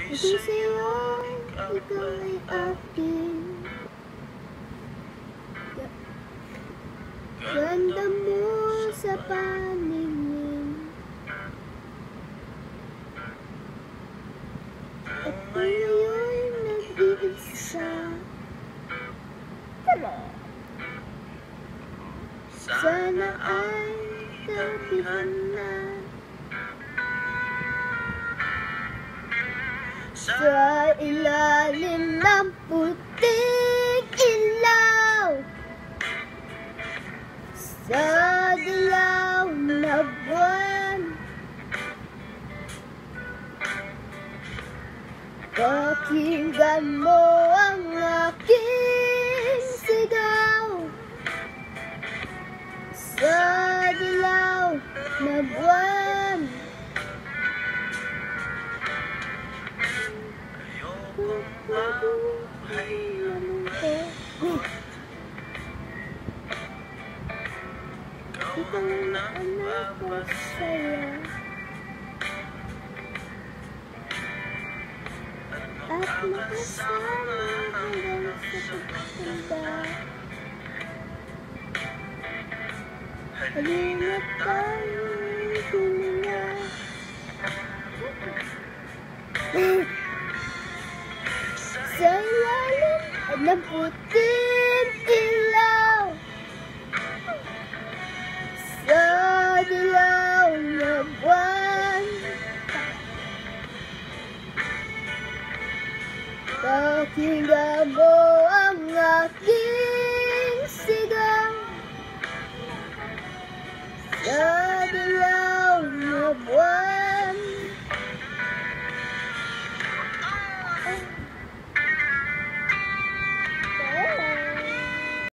Ito sa'yo, ikaw ay akin. Ganda mo sa paningin, at ngayon nag-iisa. Sana ay tabihan na sa ilalim ng puting ilaw, sa dilaw na buwan. Pakinggan mo ang aking sigaw, sa dilaw na buwan. Ikaw ang napasaya at makasama hanggang sa pagtanda. Halina tayo'y huminga sa ilalim ng puting ilaw, sa dilaw na buwan. Pakinggan